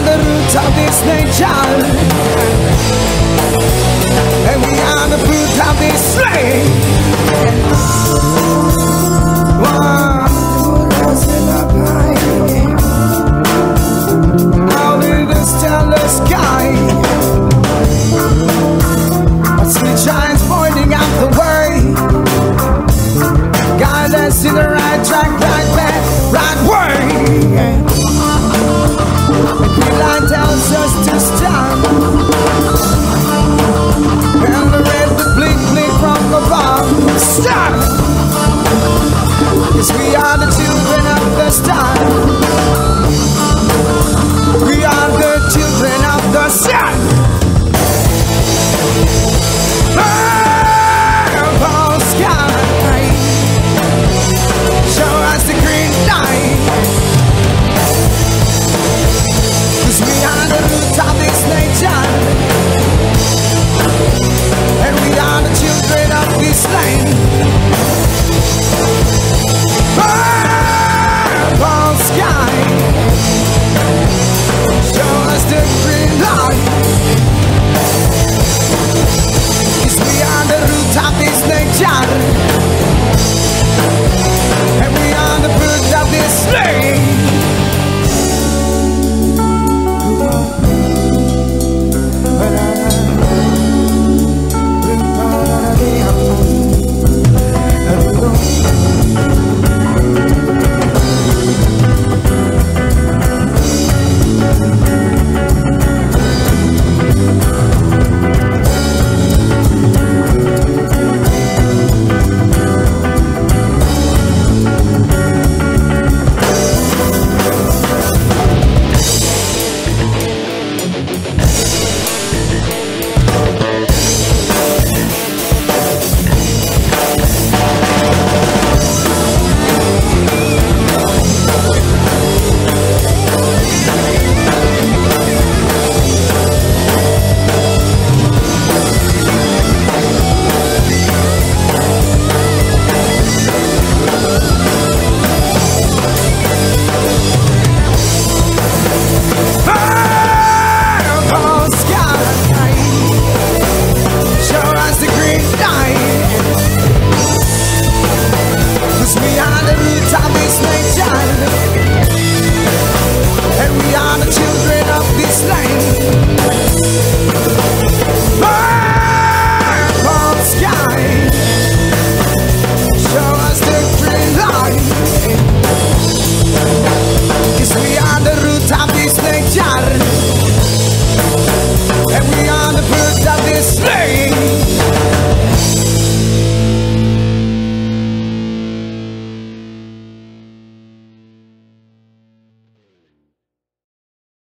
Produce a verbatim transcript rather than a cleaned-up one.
the root of this nature, and we are the fruit of this land. Out in the stellar sky, a street shines pointing out the way. Guide us in the right track, right back, right way. The green light tells us to stop, and the red to blink, blink from above. Stop! 'Cause we are the children of the star. We are the children of the sun. Purple sky, show us the green light. 'Cause we are the root of this nature, and we are the children of this land. Purple sky, show us the green light. 'Cause we are the root of this nature, and we are the fruit of this land. This land.